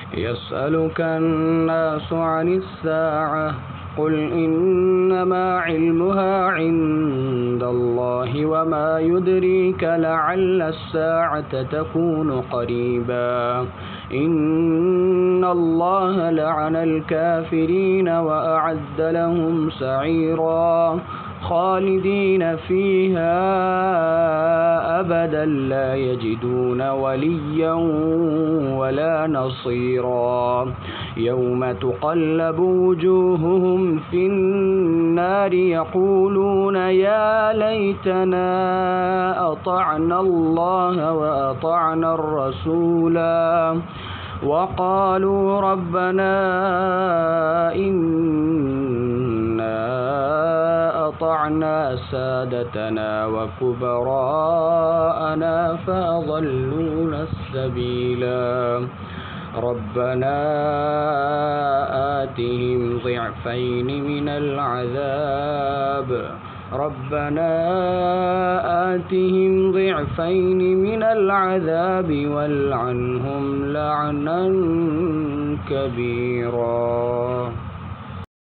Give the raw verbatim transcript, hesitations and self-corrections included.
يسألك الناس عن الساعة قل إنما علمها عند الله وما يدريك لعل الساعة تكون قريبا إن الله لعن الكافرين وأعد لهم سعيرا خالدين فيها أبدا لا يجدون وليا ولا نصيرا يوم تقلب وجوههم في النار يقولون يا ليتنا أطعنا الله وأطعنا الرسولا وقالوا ربنا إنا أطعنا سادتنا وكبراءنا فأضلونا السبيلا ربنا آتهم ضعفين من العذاب ربنا آتهم ضعفين من العذاب والعنهم لعنا كبيرا.